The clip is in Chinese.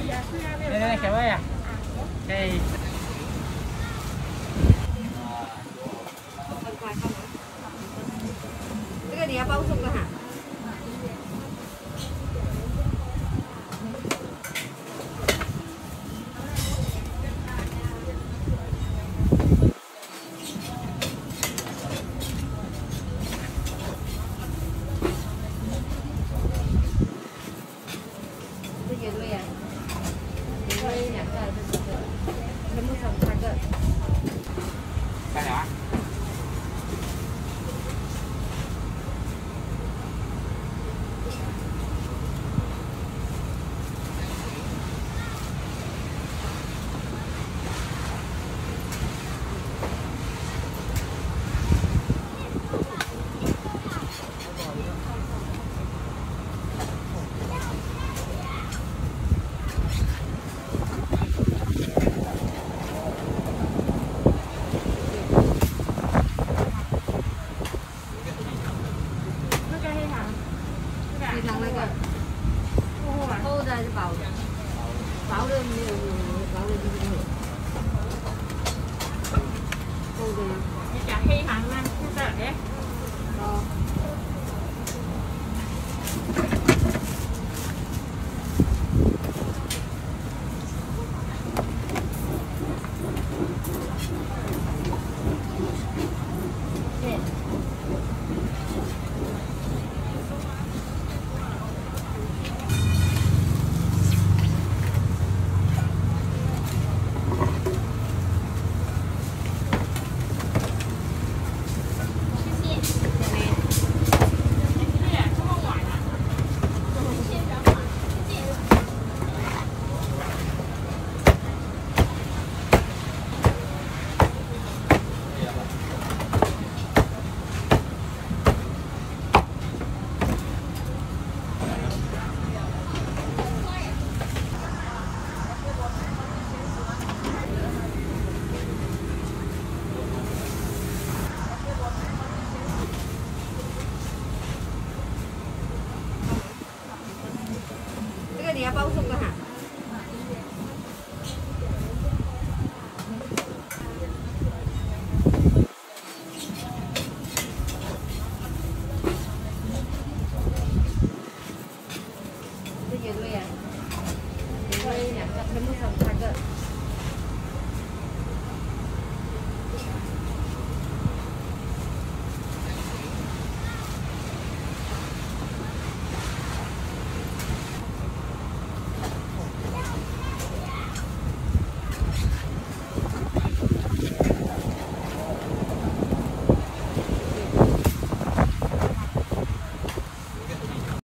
来，小魏啊，哎。 这个你要包送的哈。这原味啊，原味2个，这10个，全部成3个。 干啥？ 非常那个厚的还是薄的？薄的没有，薄的就是没有。厚的呢？ 你讲黑糖呢？是的，哎。 哦。这个你要包送的哈。这原味啊，原味2个，全部成3个。